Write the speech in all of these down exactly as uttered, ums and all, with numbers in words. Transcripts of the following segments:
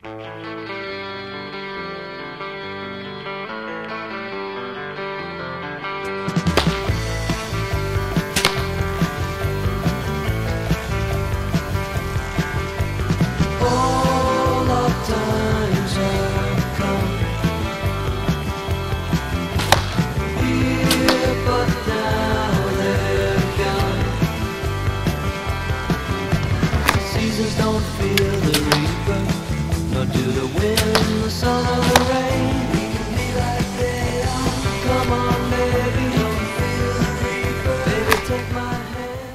All of times have come here, but now they're gone. Seasons don't feel the reaper, nor do the wind, the sun, or the rain. We can be like they are. Come on, baby, don't feel the reaper. Baby, take my hand.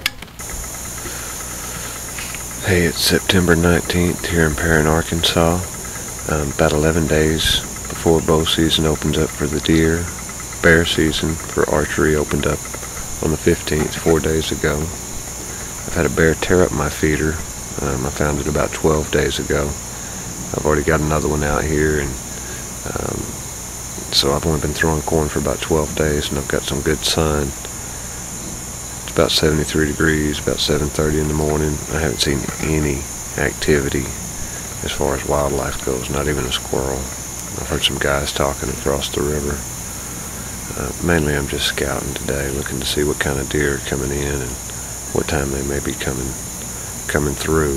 Hey, it's September nineteenth here in Perrin, Arkansas. Um, about eleven days before bow season opens up for the deer. Bear season for archery opened up on the fifteenth, four days ago. I've had a bear tear up my feeder. Um, I found it about twelve days ago. I've already got another one out here, and um, so I've only been throwing corn for about twelve days, and I've got some good sun. It's about seventy-three degrees, about seven thirty in the morning. I haven't seen any activity as far as wildlife goes, not even a squirrel. I've heard some guys talking across the river. Uh, mainly I'm just scouting today, looking to see what kind of deer are coming in and what time they may be coming coming through.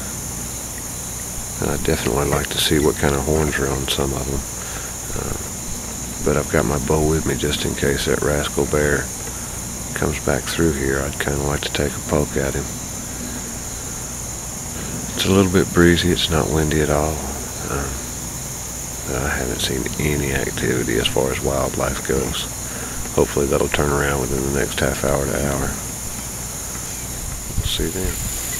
And I'd definitely like to see what kind of horns are on some of them. Uh, but I've got my bow with me just in case that rascal bear comes back through here. I'd kind of like to take a poke at him. It's a little bit breezy, it's not windy at all. Um, but I haven't seen any activity as far as wildlife goes. Hopefully that'll turn around within the next half hour to hour. We'll see then.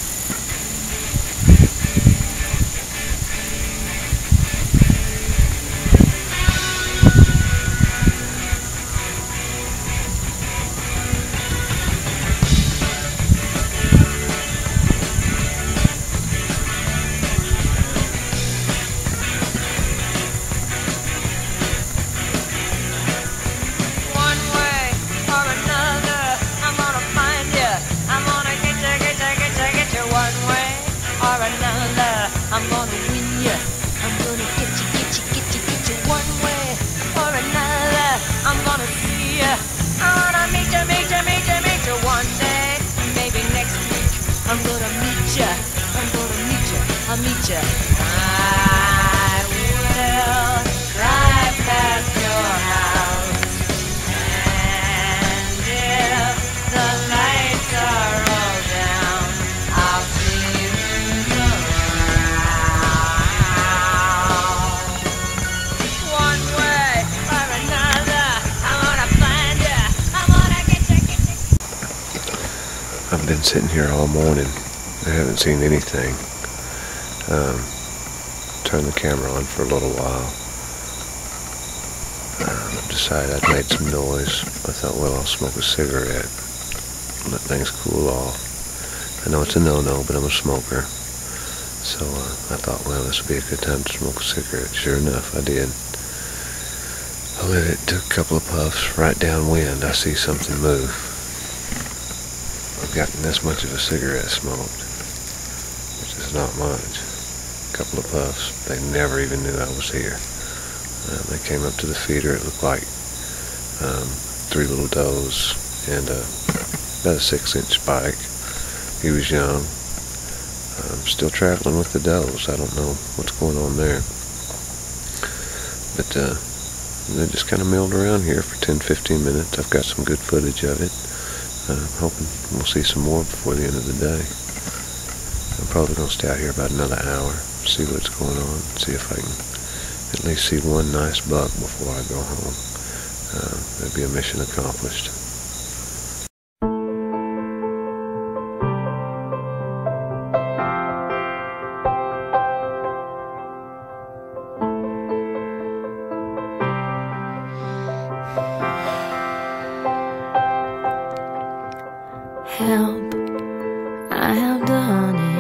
I'm gonna win ya. I'm gonna get you, get you, get you, get you one way or another. I'm gonna see ya. I wanna meet ya, meet ya, meet ya, meet ya one day. Maybe next week. I'm gonna meet ya. I'm gonna meet ya. I'll meet ya. I will drive past your house, and if the lights are all down, I'll see you around. One way or another, I'm gonna find ya. I'm gonna get ya, get ya. I've been sitting here all morning. I haven't seen anything. Um, turned the camera on for a little while. Um, decided I'd made some noise. I thought, well, I'll smoke a cigarette, let things cool off. I know it's a no-no, but I'm a smoker. So uh, I thought, well, this would be a good time to smoke a cigarette. Sure enough, I did. I lit it, took a couple of puffs, right downwind. I see something move. I've gotten this much of a cigarette smoked, which is not much. A couple of puffs. They never even knew I was here. Uh, they came up to the feeder. It looked like um, three little does and uh, about a six-inch spike. He was young. I'm still traveling with the does. I don't know what's going on there. But uh, they just kind of milled around here for ten, fifteen minutes. I've got some good footage of it. Uh, I'm hoping we'll see some more before the end of the day. I'm probably going to stay out here about another hour, see what's going on, see if I can at least see one nice buck before I go home. Uh, that'd be a mission accomplished. Help, I have done